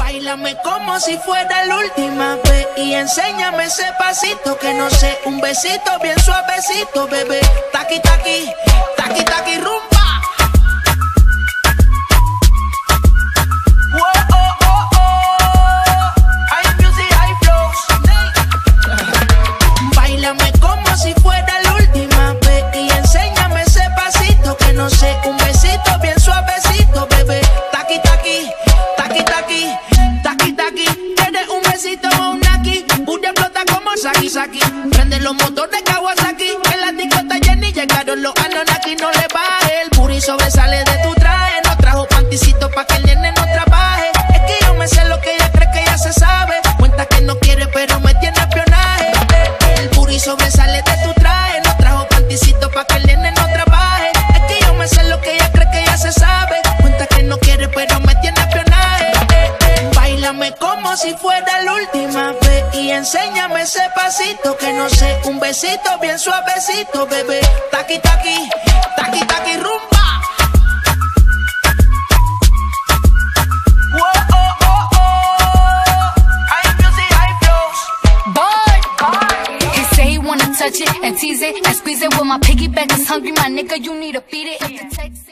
Báilame como si fuera la última vez y enséñame ese pasito que no sé, un besito bien suavecito, bebé. Taqui, taqui, taqui, taqui, rumba. Báilame como si fuera la última vez y enséñame ese pasito que no sé, un besito bien suavecito, bebé. Taqui, taqui, taqui, taqui, taqui, taqui. Tienes un besito o un aquí, booty explota como Saki, Saki. Prende los motores Kawasaki, en la disco está llena y llegaron los Anunnaki. No le baje, el booty sobresale de tu traje. No trajo panticito pa' que el nene no trabaje. Es que yo me sé lo que ella cree que ya se sabe. Cuenta que no quiere pero me tiene espionaje. El booty sobresale de tu traje. No trajo panticito pa' que el nene no trabaje. Es que yo me sé lo que ella cree que ya se sabe. Cuenta que no quiere pero me tiene espionaje. Báilame como si fuera la última vez y enséñame ese pasito que no sé, un besito bien suavecito, bebé. Taqui, taqui, taqui, taqui, rumba. Touch it and tease it and squeeze it. With my piggyback is hungry, my nigga, you need to feed it.